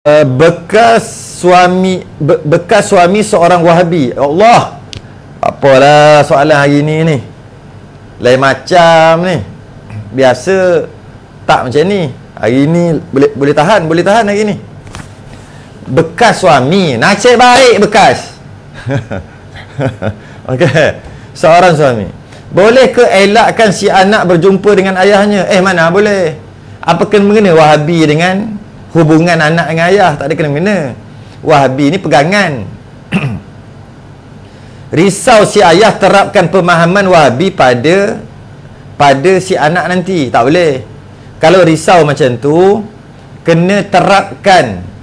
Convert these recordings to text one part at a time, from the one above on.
bekas suami seorang Wahabi. Allah, apalah soalan hari ni lain macam ni. Biasa tak macam ni. Hari ni boleh tahan hari ni. Bekas suami, nasib baik bekas. Okey, seorang suami, boleh ke elakkan si anak berjumpa dengan ayahnya? Mana boleh. Apa kena-mengena Wahabi dengan hubungan anak dengan ayah? Tak ada kena-mengena. Wahabi ni pegangan. Risau si ayah terapkan pemahaman Wahabi pada si anak nanti. Tak boleh. Kalau risau macam tu, kena terapkan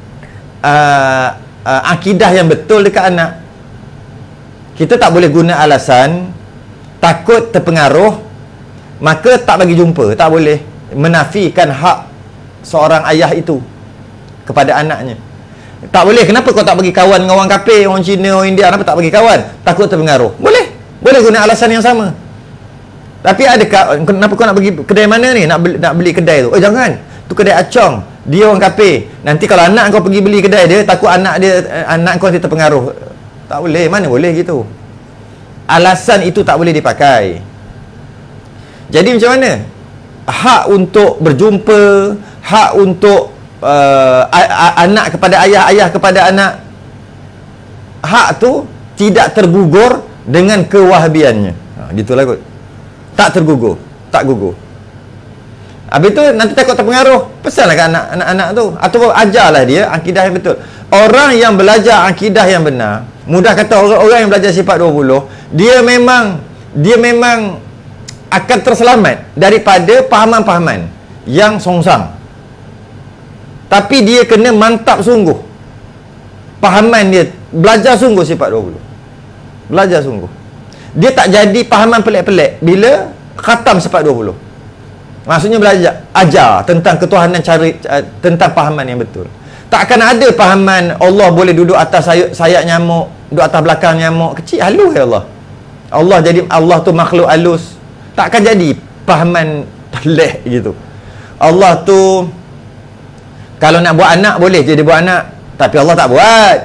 akidah yang betul dekat anak. Kita tak boleh guna alasan takut terpengaruh maka tak bagi jumpa. Tak boleh menafikan hak seorang ayah itu kepada anaknya. Tak boleh. Kenapa kau tak bagi kawan dengan orang kafir, orang Cina, orang India? Kenapa tak bagi kawan? Takut terpengaruh. Boleh guna alasan yang sama. Tapi adakah, kenapa kau nak pergi kedai mana ni? Nak beli kedai tu. Jangan. Tu kedai acong. Dia orang kafir. Nanti kalau anak kau pergi beli kedai dia, takut anak kau nanti terpengaruh. Tak boleh. Mana boleh gitu. Alasan itu tak boleh dipakai. Jadi macam mana? Hak untuk berjumpa, hak untuk anak kepada ayah, ayah kepada anak, hak tu tidak tergugur dengan kewahabiannya. Gitulah kot. Tak tergugur, tak gugur. Habis tu nanti takut terpengaruh, pesanlah ke anak-anak tu, atau ajarlah dia akidah yang betul. Orang yang belajar akidah yang benar, mudah kata orang yang belajar sifat 20, dia memang akan terselamat daripada pahaman-pahaman yang songsang. Tapi dia kena mantap sungguh pahaman dia, belajar sungguh sifat 20. Belajar sungguh. Dia tak jadi pahaman pelik-pelik bila khatam sifat 20. Maksudnya belajar, ajar tentang ketuhanan, tentang pahaman yang betul. Tak akan ada pahaman Allah boleh duduk atas sayap nyamuk, duduk atas belakang nyamuk. Kecil, halus ya Allah. Allah tu makhluk halus. Tak akan jadi pahaman pelik gitu. Allah tu kalau nak buat anak boleh je dia buat anak, tapi Allah tak buat.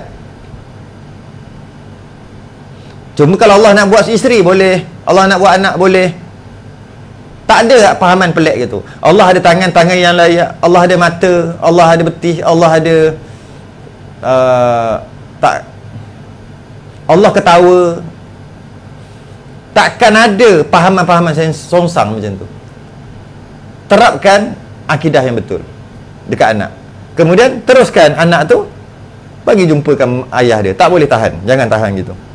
Cuma kalau Allah nak buat isteri boleh, Allah nak buat anak boleh. Tak ada pahaman pelik gitu. Allah ada tangan yang layak, Allah ada mata, Allah ada betih, Allah ada Allah ketawa. Takkan ada pahaman-pahaman songsang macam tu. Terapkan akidah yang betul dekat anak. Kemudian teruskan anak tu bagi jumpakan ayah dia. Tak boleh tahan. Jangan tahan gitu.